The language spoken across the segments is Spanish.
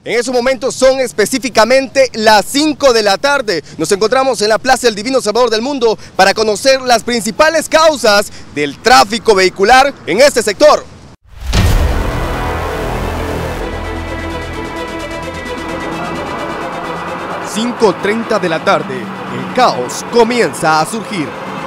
En esos momentos son específicamente las 5 de la tarde. Nos encontramos en la Plaza del Divino Salvador del Mundo para conocer las principales causas del tráfico vehicular en este sector. ...5:30 de la tarde, el caos comienza a surgir.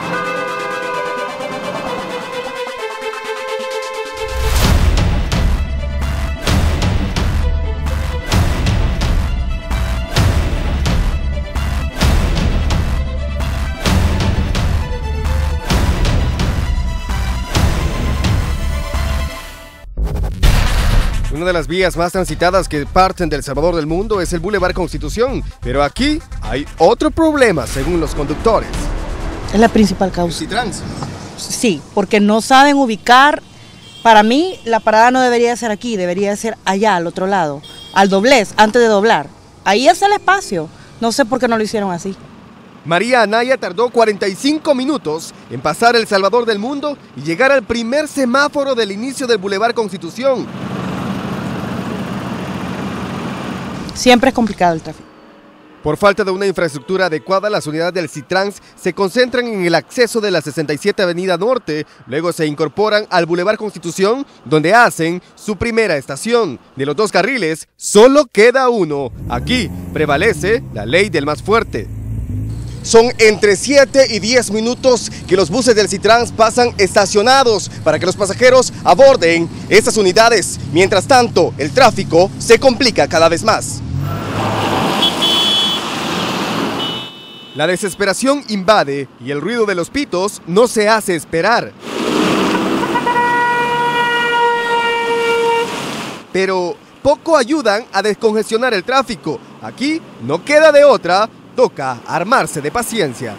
Una de las vías más transitadas que parten del Salvador del Mundo es el Boulevard Constitución, pero aquí hay otro problema según los conductores. Es la principal causa. ¿Citrans? Sí, porque no saben ubicar. Para mí la parada no debería ser aquí, debería ser allá, al otro lado, al doblez, antes de doblar. Ahí es el espacio, no sé por qué no lo hicieron así. María Anaya tardó 45 minutos en pasar el Salvador del Mundo y llegar al primer semáforo del inicio del Boulevard Constitución. Siempre es complicado el tráfico. Por falta de una infraestructura adecuada, las unidades del Citrans se concentran en el acceso de la 67 Avenida Norte, luego se incorporan al Boulevard Constitución, donde hacen su primera estación. De los dos carriles, solo queda uno. Aquí prevalece la ley del más fuerte. Son entre 7 y 10 minutos que los buses del Citrans pasan estacionados para que los pasajeros aborden estas unidades. Mientras tanto, el tráfico se complica cada vez más. La desesperación invade y el ruido de los pitos no se hace esperar. Pero poco ayudan a descongestionar el tráfico. Aquí no queda de otra, toca armarse de paciencia.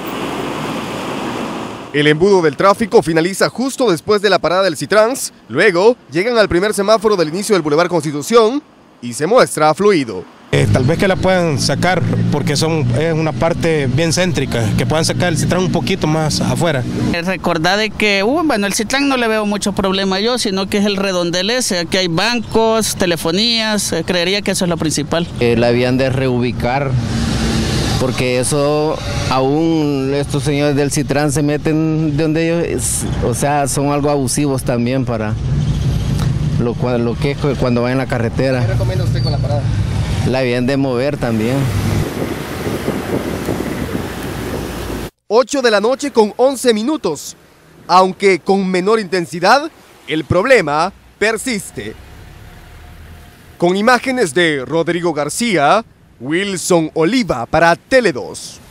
El embudo del tráfico finaliza justo después de la parada del Citrans, luego llegan al primer semáforo del inicio del Boulevard Constitución y se muestra fluido. Tal vez que la puedan sacar porque es una parte bien céntrica, que puedan sacar el Citrans un poquito más afuera. Recordad de que, bueno, el Citrans no le veo mucho problema yo, sino que es el redondel ese, aquí hay bancos, telefonías, creería que eso es lo principal. La habían de reubicar, porque eso aún estos señores del Citrans se meten de donde ellos, o sea, son algo abusivos también para lo que es cuando van en la carretera. ¿Qué recomienda usted con la parada? La habían de mover también. 8 de la noche con 11 minutos. Aunque con menor intensidad, el problema persiste. Con imágenes de Rodrigo García, Wilson Oliva para Tele 2.